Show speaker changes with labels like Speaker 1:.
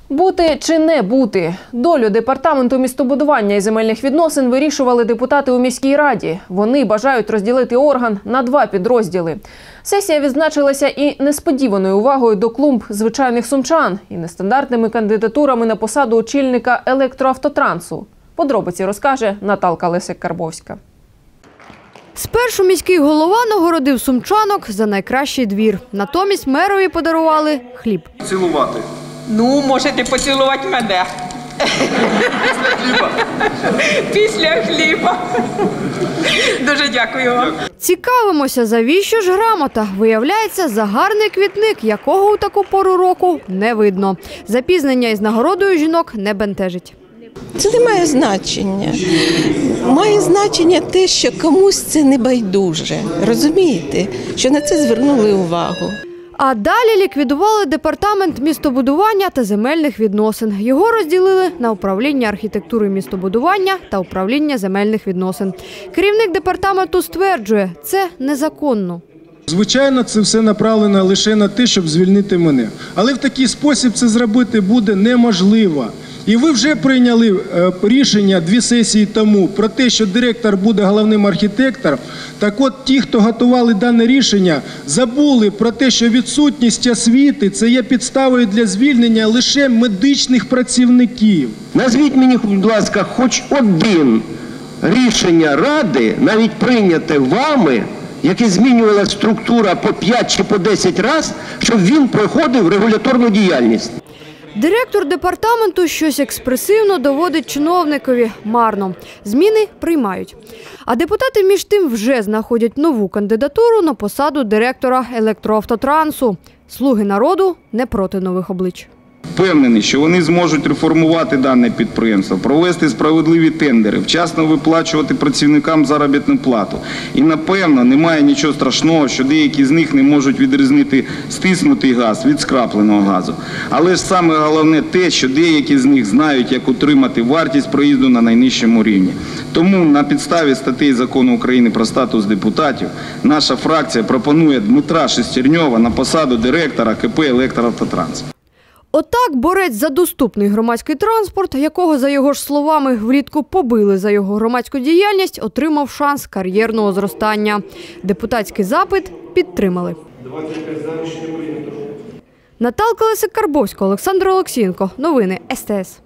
Speaker 1: Бути чи не бути? Долю департаменту містобудування і земельних відносин вирішували депутати у міській раді. Вони бажають розділити орган на два підрозділи. Сесія відзначилася і несподіваною увагою до клумб звичайних сумчан, і нестандартними кандидатурами на посаду очільника електроавтотрансу. Подробиці розкаже Наталка Лесик-Карбовська.
Speaker 2: Спершу міський голова нагородив сумчанок за найкращий двір. Натомість мерові подарували хліб.
Speaker 3: Цілувати.
Speaker 4: Ну, можете поцілувати мене.
Speaker 3: Після хліба.
Speaker 4: Після хліба. Дуже дякую вам.
Speaker 2: Цікавимося, завіщо ж грамота. Виявляється, за гарний квітник, якого у таку пору року не видно. Запізнення із нагородою жінок не бентежить.
Speaker 5: Це не має значення. Має значення те, що комусь це не байдуже. Розумієте, що на це звернули увагу.
Speaker 2: А далі ліквідували департамент містобудування та земельних відносин. Його розділили на управління архітектури містобудування та управління земельних відносин. Керівник департаменту стверджує, це незаконно.
Speaker 6: Звичайно, це все направлено лише на те, щоб звільнити мене. Але в такий спосіб це зробити буде неможливо. І ви вже прийняли рішення 2 сесії тому про те, що директор буде головним архітектором. Так от ті, хто готували дане рішення, забули про те, що відсутність освіти – це є підставою для звільнення лише медичних працівників.
Speaker 7: Назвіть мені, будь ласка, хоч один рішення Ради, навіть прийняте вами, яке змінювала структура по 5 чи по 10 разів, щоб він проходив регуляторну діяльність.
Speaker 2: Директор департаменту щось експресивно доводить чиновникові марно. Зміни приймають. А депутати між тим вже знаходять нову кандидатуру на посаду директора електроавтотрансу. Слуги народу не проти нових облич.
Speaker 3: Впевнений, що вони зможуть реформувати дане підприємство, провести справедливі тендери, вчасно виплачувати працівникам заробітну плату. І, напевно, немає нічого страшного, що деякі з них не можуть відрізнити стиснутий газ від скрапленого газу. Але ж саме головне те, що деякі з них знають, як утримати вартість проїзду на найнижчому рівні. Тому на підставі статей Закону України про статус депутатів наша фракція пропонує Дмитра Шестерньова на посаду директора КП «Електроавтотранс».
Speaker 2: Отак борець за доступний громадський транспорт, якого, за його ж словами, влітку побили за його громадську діяльність, отримав шанс кар'єрного зростання. Депутатський запит підтримали. Наталка Лесик-Карбовська, Олександр Олексієнко. Новини СТС.